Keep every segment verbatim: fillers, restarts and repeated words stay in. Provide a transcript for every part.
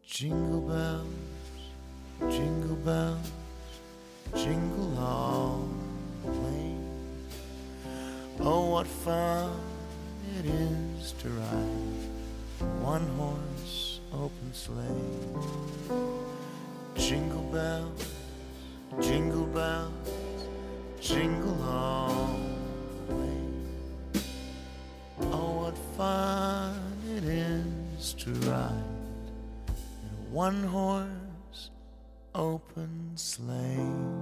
Jingle bells, jingle bells, jingle all the way. Oh, what fun it is to ride one horse open sleigh. Jingle bells, jingle bells, jingle all the way. Oh, what fun it is to ride in a one horse open sleigh.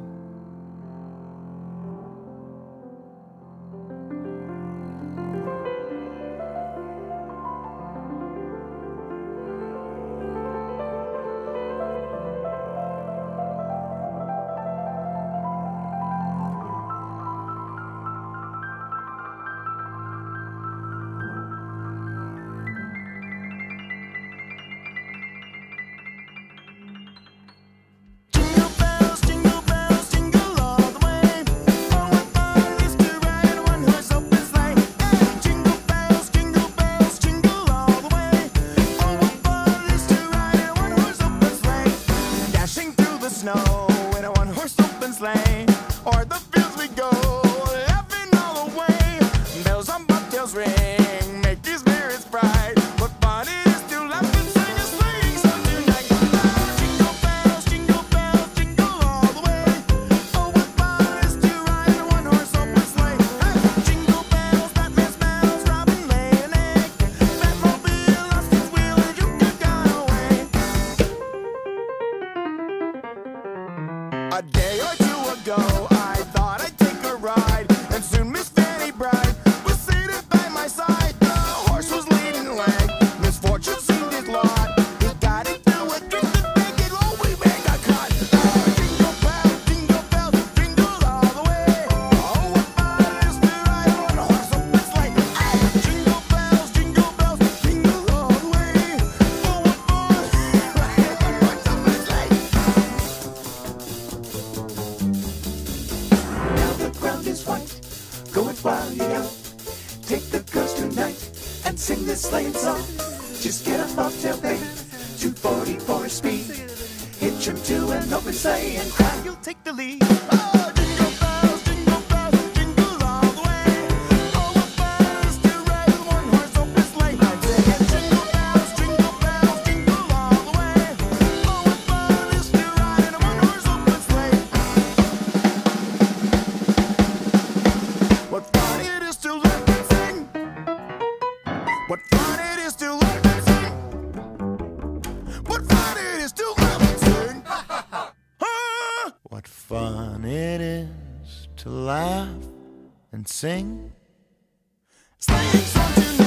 Snow in a one-horse open sleigh, o'er the fields we go, laughing all the way. Bells on bobtails ring, make these spirits bright. What fun it is to laugh and sing a sleighing song tonight. Jingle bells, jingle bells, jingle all the way. Oh, what fun it is to ride in a one-horse open sleigh. Hey! Jingle bells, Batman smells, Robin laid an egg. Batmobile lost its wheel and you could gone away. A day or two ago, I thought I'd take a ride, and soon Miss Fanny Bride was seated by my side. The horse was leading the way, misfortune seemed his lot. He got into a drifted bacon, oh, we make a cut. Oh, jingle bells, jingle bells, jingle all the way. Oh, what fun it is to ride on a horse open sleigh. Hey, jingle bells, jingle bells, jingle all the way. Oh, what fun it is to ride on a horse open sleigh. Now the ground is white, go it while you're young. Take the girls tonight and sing this sleighing song. Just get a bobtail, babe, two forty-four speed. Hitch 'em to an open sleigh and cry, you'll take the lead. Oh, jingle bells, jingle bells, jingle all the way. Oh, what fun it is to ride in a one-horse open sleigh. I'm singing jingle bells, jingle bells, jingle all the way. Oh, what fun it is to ride in a one-horse open sleigh. What fun it is to learn and sing. What fun it is to learn and sing. What fun it is to learn and sing. Huh? What fun it is to laugh and sing. Sleighing song tonight.